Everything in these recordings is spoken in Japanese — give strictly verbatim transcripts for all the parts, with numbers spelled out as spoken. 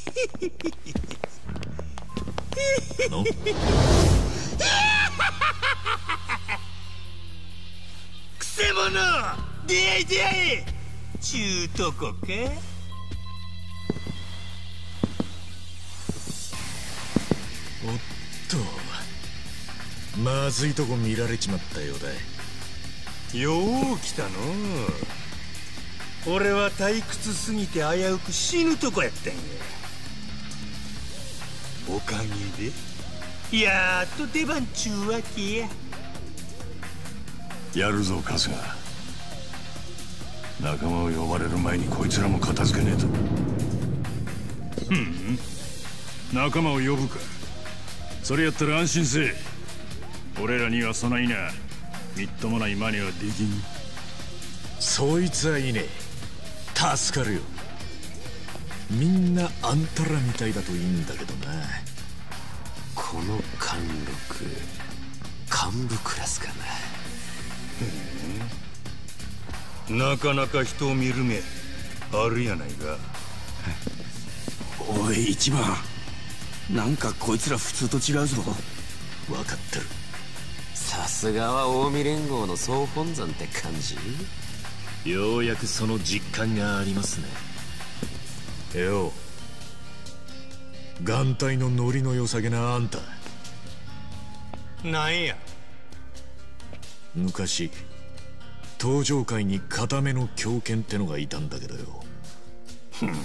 のくせ者、出会い出会いちゅうとこか。 おっと、まずいとこ見られちまったようだ。 よう来たの。俺は退屈すぎて危うく死ぬとこやったんや。おかげでやっと出番ちゅうわけや。 やるぞ春日。仲間を呼ばれる前にこいつらも片付けねえと。 ふん、仲間を呼ぶか。それやったら安心せえ。俺らにはそないなみっともない真似はできん。 そいつはいいね。助かるよ。みんなあんたらみたいだといいんだけどな。 この貫禄幹部クラスかな。 なかなか人を見る目あるやないか。 おい一番、なんかこいつら普通と違うぞ。 分かってる。 さすがは近江連合の総本山って感じ。 ようやくその実感がありますね。よう、眼帯のノリの良さげなあんた、 なんや。 昔登場界に固めの狂犬ってのがいたんだけどよ。 ふん、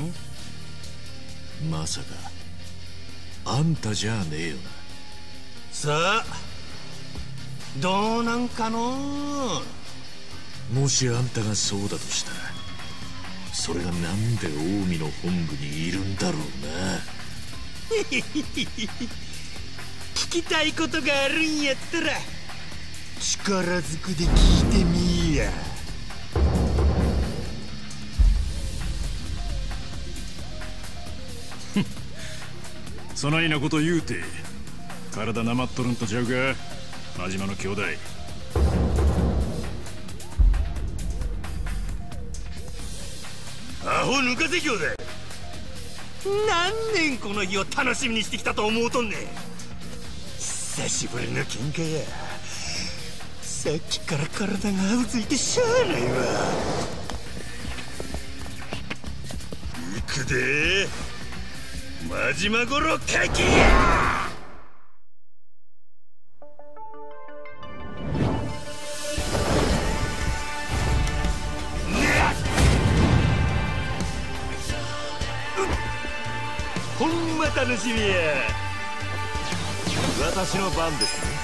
まさかあんたじゃねえよな。 さあどうなんかの。 もしあんたがそうだとしたら、それがなんで近江の本部にいるんだろうな。 聞きたいことがあるんやったら力ずくで聞いてみいや。 そないなこと言うて体なまっとるんとちゃうか、真島の兄弟。 アホ抜かせ兄弟、何年この日を楽しみにしてきたと思うとんねん。久しぶりの喧嘩や。さっきから体がうずいてしゃあないわ。行くで真島五郎かきや。ほんま楽しみや。私の番ですね。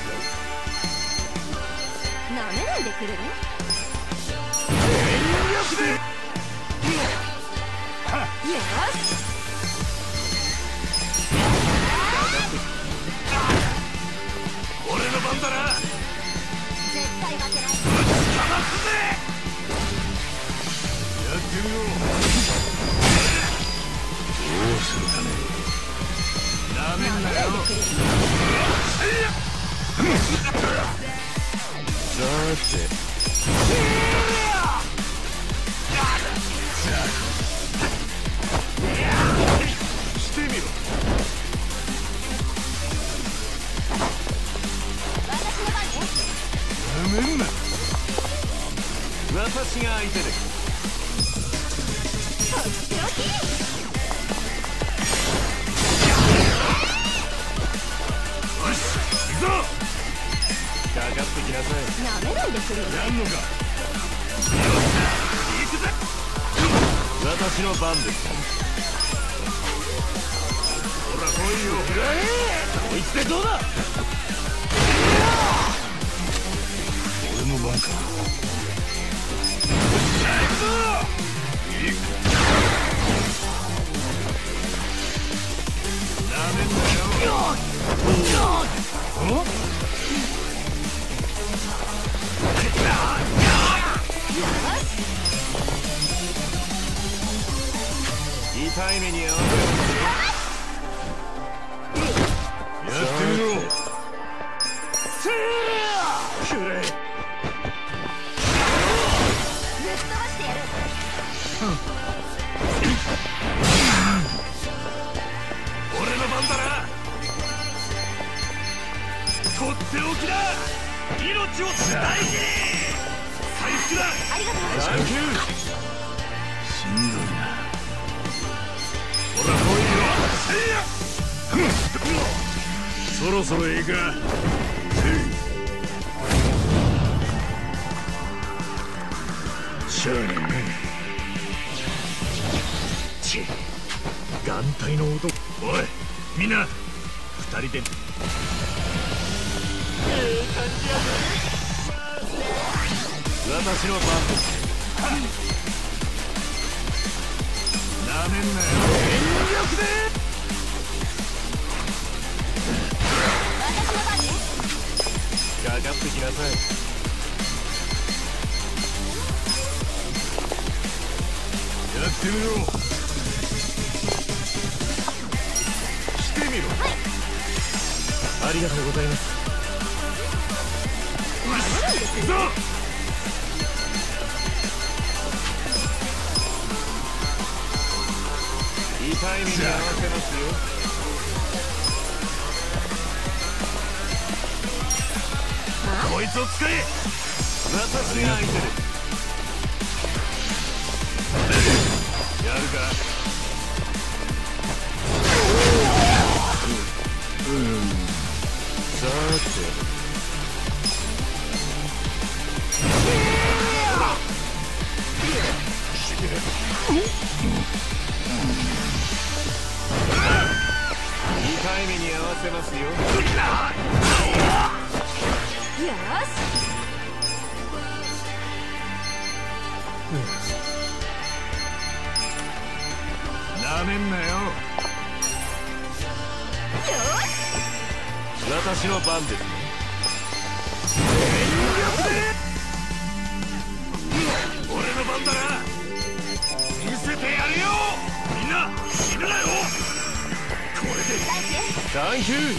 なめないでくれる？ 全力で。 よし。 俺の番だな。 絶対負けない。 ぶちかますぜ。やってみろ。 どうするかね。 なめんなよ。 さてしてみろ。 私の番ね。 なめんな。私が相手です。 とっておき。 行くぞ。かかってきなさい。 なめないでくれる？ やんのか。よっしゃ、行くぜ。私の番です。ほら来いよ。こいつでどうだ。 俺の番か。 よっしゃ、行くぞ。行く。なめんなよ。痛い目に遭わせる。やってみろ。せーくれ。 ぶっ飛ばしてやる。 っておきだ。命を大事に。回復だ。 ありがとう。 サンキュー。 しんどいな。 ほら来いよ。 そろそろいいか。 しゃあねえな。チッ、眼帯の男。 おいみんな二人で。私の番です。なめんなよ。全力で。 私の番ね。 かかってきなさい。やってみろ。してみろ。 はい。 ありがとうございます。 ぞ痛い目に合わせますよ。こいつを使え。私が相手です。やるか。うんさて痛い目に合わせますよ。 よし。 なめんなよ。 よし。 私の番ですね。俺の番だな。見せてやるよ。みんな死ぬなよ。これでサンキュー。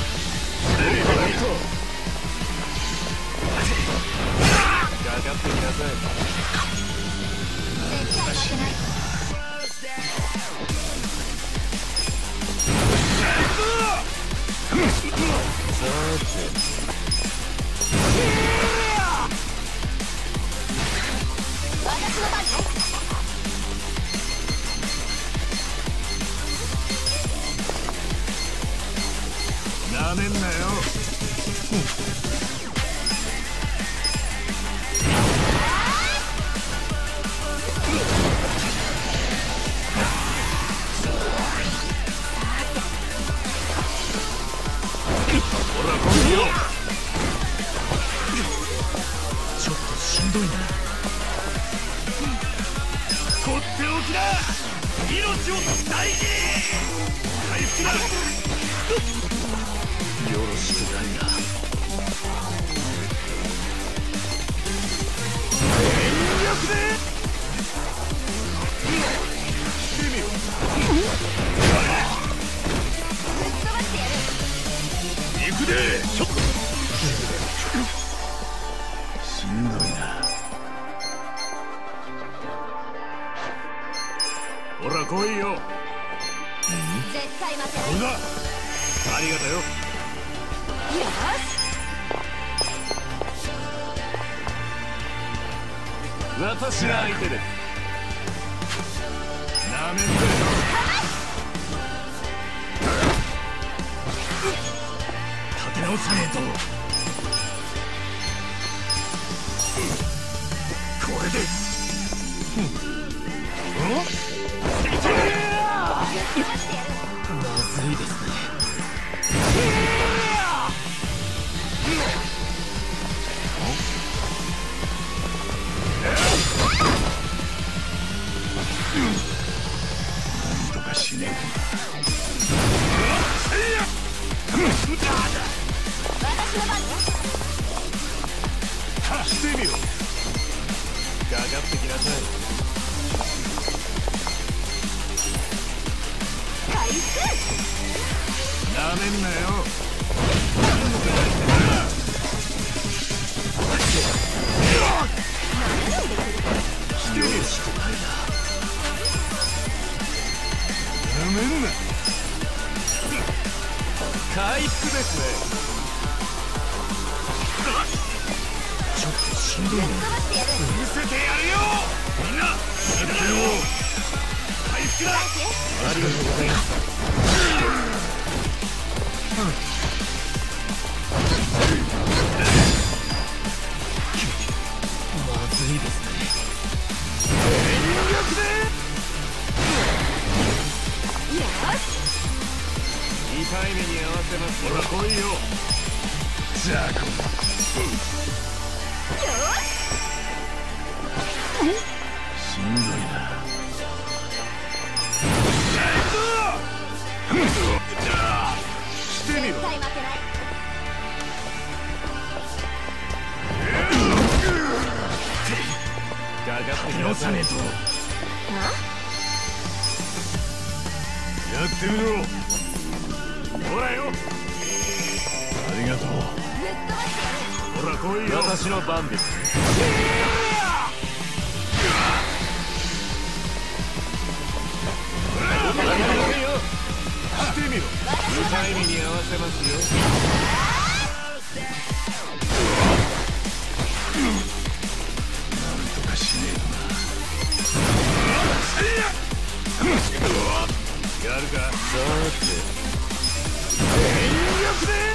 かかってきなさい。 絶対負けない。 さて私の番ね。 なめんなよ。ほら来いよ。 ちょっとしんどいな。 とっておきだ。命を大事に。回復だ。 よろしくないな。 全力で。してみろ。 ぶっ飛ばしてやる。 行くで。ちょっとしんどいな。 ほら来いよ。 絶対負けない。 これだ。ありがとうよ。 よし。 私が相手です。なめんなよ。立て直さねえと。これで。 ぶっ飛ばしてやる。 まずいですね。 なんとかしね私の番ね。 してみろ。かかってきなさい。 回復。 なめんなよ。 よろしくないな。 なめんな。回復ですね。 ちょっとしんどいね。 見せてやるよ。みんなやってるよ。回復だ。 ありがとうございます。まずいですね。 全力で。痛い目に合わせます。ほら来いよ。じゃあこしんどいな。 してみろ。 よさねえと。 やってみろ。ほらよ。 ありがとう。 ほら来いよ。 私の番です。 してみろ。痛い目に合わせますよ。 なんとかしねえとな。 やるか。 さて全力で。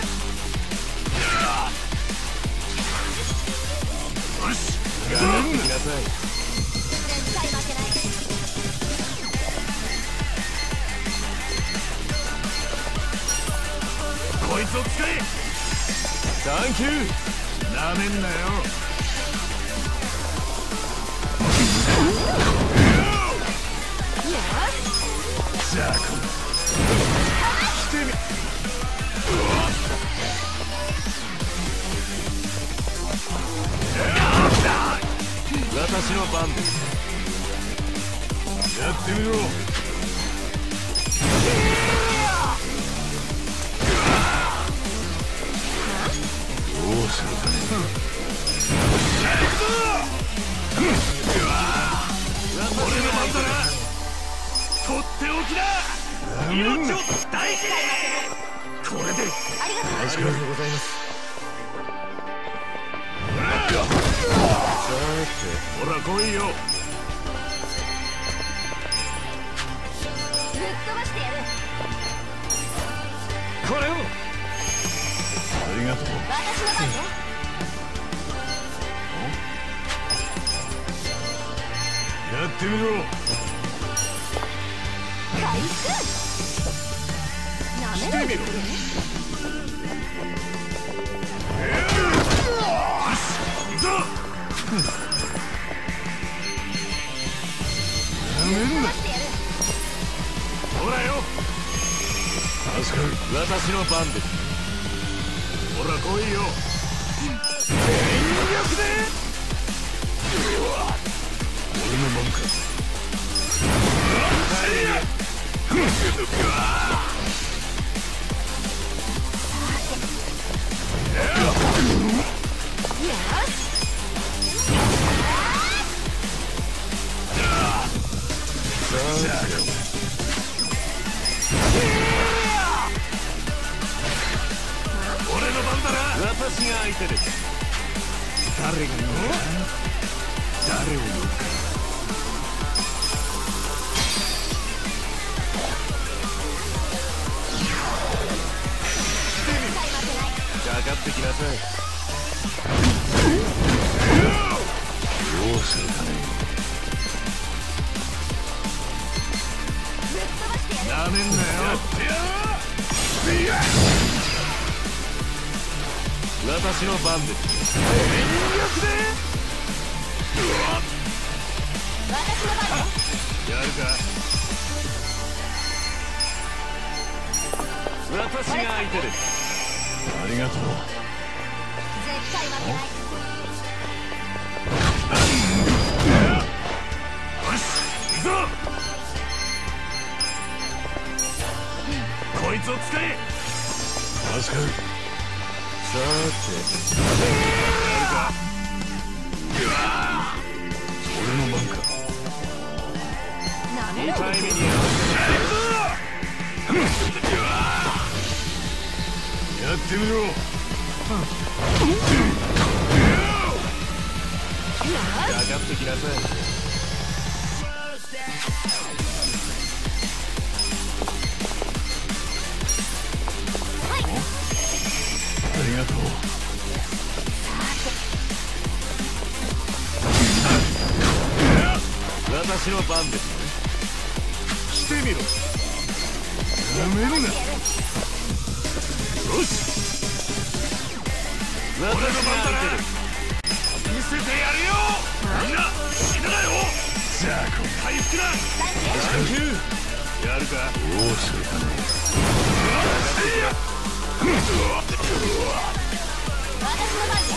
よし。 頑張ってきなさい。 こいつを使え。 サンキュー。 なめんなよ。じゃあこのしてみ。 私の番です。 やってみろ。 どうするかね。 俺の番だな。とっておきだ。命を大事に。これで。 ありがとうございます。さほら来いよ。 ぶっ飛ばしてやる。 これを。 ありがとう。 私の番ね。 やってみろ。 回復。なめないでくれ。 行くぞ。ほらよ。 助かる。私の番です。 ほら来いよ。全力で。 俺のもんか。 俺の番だな。 私が相手です。 誰が言うか。誰を言うか。 かかってきなさい。 どうするかね。 なめんなよ。 私の番です。 全力で。 私の番ね。 やるか。 私が相手です。 ありがとう。 絶対負けない。 よし、行くぞ。こいつを使え。 助かる。 さてやるか。 俺の番か。 なめろ。 痛い目に合わやってみろ。 かってきなさい。 ありがとう。 私の番ですね。来てみろ。 やめるな。 よし、私の番だ。見せてやるよ。みんな死ぬなよ。 じゃあこ回復だ。サンキュー。やるか。 どうするかね。 私の番ね。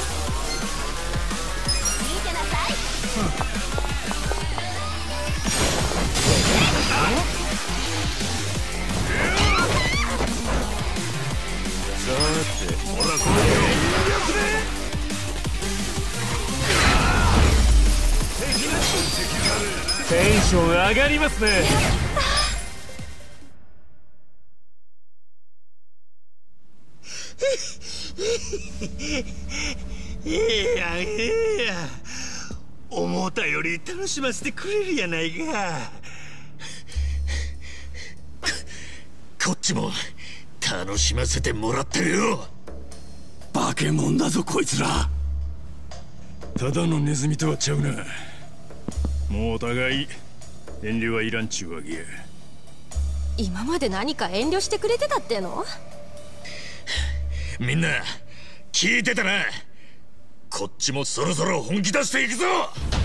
見てなさい。 さて、ほらこれよ。テンション上がりますね。 いやいや、思ったより楽しませてくれるやないか。 こっちも楽しませてもらってるよ。 化け物だぞこいつら。 ただのネズミとはちゃうな。もうお互い遠慮はいらんちゅうわけや。 今まで何か遠慮してくれてたっての？ みんな聞いてたな。こっちもそろそろ本気出していくぞ。